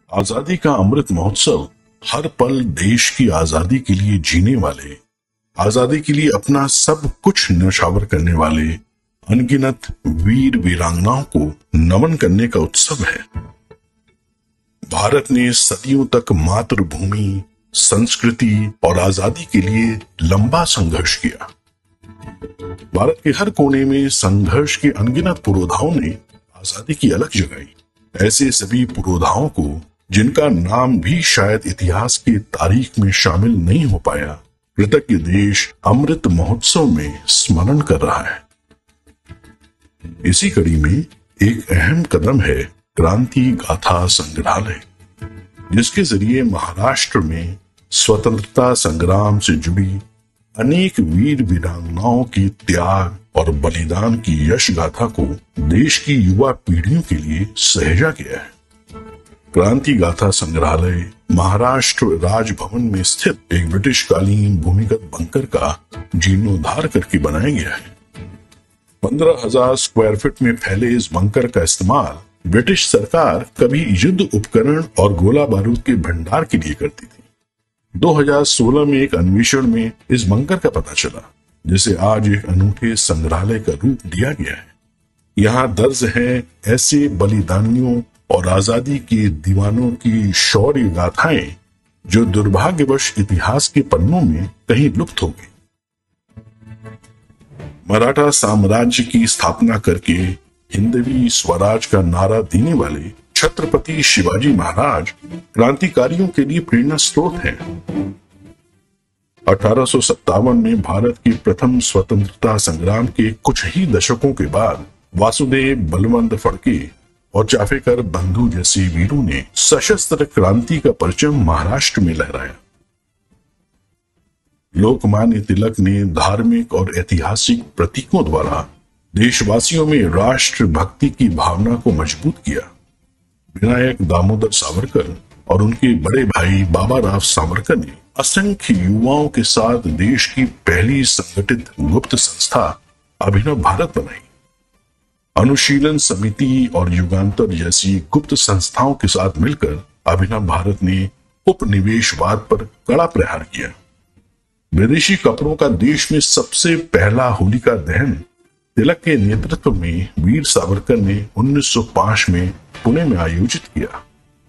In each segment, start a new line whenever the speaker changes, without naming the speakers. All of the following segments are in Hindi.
आजादी का अमृत महोत्सव हर पल देश की आजादी के लिए जीने वाले, आजादी के लिए अपना सब कुछ न्यौछावर करने वाले अनगिनत वीर वीरांगनाओं को नमन करने का उत्सव है। भारत ने सदियों तक मातृभूमि, संस्कृति और आजादी के लिए लंबा संघर्ष किया। भारत के हर कोने में संघर्ष के अनगिनत पुरोधाओं ने आजादी की अलग जगाई। ऐसे सभी पुरोधाओं को, जिनका नाम भी शायद इतिहास की तारीख में शामिल नहीं हो पाया, कृतज्ञ देश अमृत महोत्सव में स्मरण कर रहा है। इसी कड़ी में एक अहम कदम है क्रांति गाथा संग्रहालय, जिसके जरिए महाराष्ट्र में स्वतंत्रता संग्राम से जुड़ी अनेक वीर वीरांगनाओं की त्याग और बलिदान की यश गाथा को देश की युवा पीढ़ियों के लिए सहेजा गया है। क्रांति गाथा संग्रहालय महाराष्ट्र राजभवन में स्थित एक ब्रिटिश कालीन भूमिगत बंकर का जीर्णोद्धार करके बनाया गया है। 15,000 स्क्वायर फीट में फैले इस बंकर का इस्तेमाल ब्रिटिश सरकार कभी युद्ध उपकरण और गोला बारूद के भंडार के लिए करती थी। 2016 में एक अन्वेषण में इस बंकर का पता चला, जिसे आज एक अनूठे संग्रहालय का रूप दिया गया है। यहाँ दर्ज है ऐसे बलिदानियों और आजादी के दीवानों की शौर्य गाथाएं जो दुर्भाग्यवश इतिहास के पन्नों में कहीं लुप्त हो गई। मराठा साम्राज्य की स्थापना करके हिंदवी स्वराज का नारा देने वाले छत्रपति शिवाजी महाराज क्रांतिकारियों के लिए प्रेरणा स्रोत हैं। 1857 में भारत के प्रथम स्वतंत्रता संग्राम के कुछ ही दशकों के बाद वासुदेव बलवंत फड़के और चाफेकर बंधु जैसे वीरों ने सशस्त्र क्रांति का परचम महाराष्ट्र में लहराया। लोकमान्य तिलक ने धार्मिक और ऐतिहासिक प्रतीकों द्वारा देशवासियों में राष्ट्र भक्ति की भावना को मजबूत किया। विनायक दामोदर सावरकर और उनके बड़े भाई बाबा राव सावरकर ने असंख्य युवाओं के साथ देश की पहली संगठित गुप्त संस्था अभिनव भारत बनाई। अनुशीलन समिति और युगांतर जैसी गुप्त संस्थाओं के साथ मिलकर अभिनव भारत ने उपनिवेशवाद पर कड़ा प्रहार किया। विदेशी कपड़ों का देश में सबसे पहला होलिका दहन तिलक के नेतृत्व में वीर सावरकर ने 1905 में पुणे में आयोजित किया।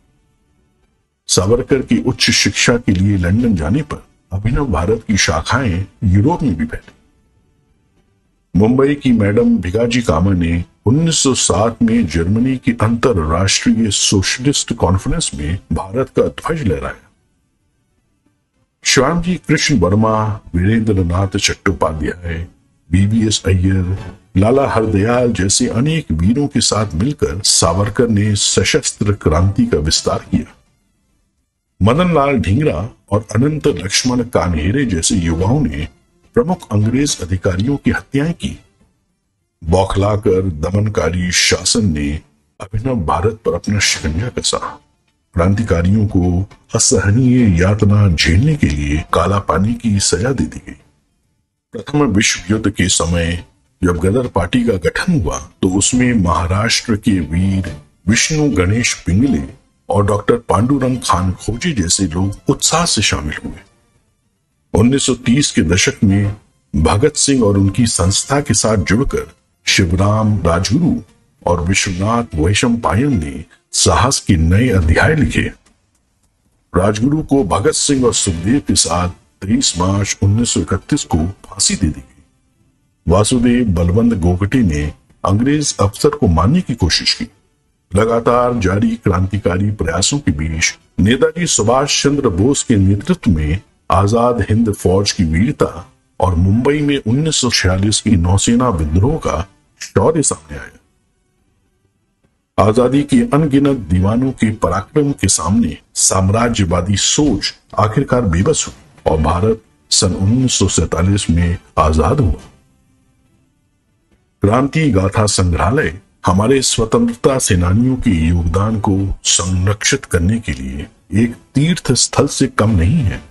सावरकर की उच्च शिक्षा के लिए लंदन जाने पर अभिनव भारत की शाखाएं यूरोप में भी फैली। मुंबई की मैडम भिगाजी कामा ने 1907 में जर्मनी की अंतरराष्ट्रीय सोशलिस्ट कॉन्फ्रेंस में भारत का ध्वज लहराया। श्यामजी कृष्ण वर्मा, वीरेंद्र नाथ चट्टोपाध्याय, बीबीएस अय्यर, लाला हरदयाल जैसे अनेक वीरों के साथ मिलकर सावरकर ने सशस्त्र क्रांति का विस्तार किया। मदन लाल ढींगरा और अनंत लक्ष्मण कान्हेरे जैसे युवाओं ने प्रमुख अंग्रेज अधिकारियों की हत्याएं की। बौखलाकर दमनकारी शासन ने अभिनव भारत पर अपना शिकंजा कसा। क्रांतिकारियों को असहनीय यातना झेलने के लिए काला पानी की सजा दे दी गई। प्रथम विश्व युद्ध के समय जब गदर पार्टी का गठन हुआ तो उसमें महाराष्ट्र के वीर विष्णु गणेश पिंगले और डॉक्टर पांडुरंग खान खोजी जैसे लोग उत्साह से शामिल हुए। 1930 के दशक में भगत सिंह और उनकी संस्था के साथ जुड़कर शिवराम राजगुरु और विश्वनाथ वैशंपायन ने साहस के नए अध्याय लिखे। राजगुरु को भगत सिंह और सुखदेव के साथ 23 मार्च 1931 को फांसी दे दी गई। वासुदेव बलवंत गोगटे ने अंग्रेज अफसर को मारने की कोशिश की। लगातार जारी क्रांतिकारी प्रयासों के बीच नेताजी सुभाष चंद्र बोस के नेतृत्व में आजाद हिंद फौज की वीरता और मुंबई में 1946 की नौसेना विद्रोह का शौर्य सामने आया। आजादी के अनगिनत दीवानों के पराक्रम के सामने साम्राज्यवादी सोच आखिरकार बेबस हुई और भारत सन 1947 में आजाद हुआ। क्रांति गाथा संग्रहालय हमारे स्वतंत्रता सेनानियों के योगदान को संरक्षित करने के लिए एक तीर्थ स्थल से कम नहीं है।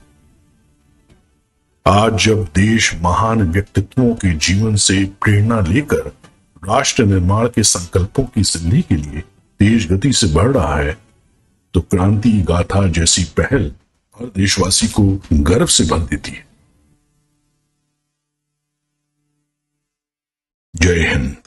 आज जब देश महान व्यक्तित्वों के जीवन से प्रेरणा लेकर राष्ट्र निर्माण के संकल्पों की सिद्धि के लिए तेज गति से बढ़ रहा है, तो क्रांति गाथा जैसी पहल हर देशवासी को गर्व से भर देती है। जय हिंद।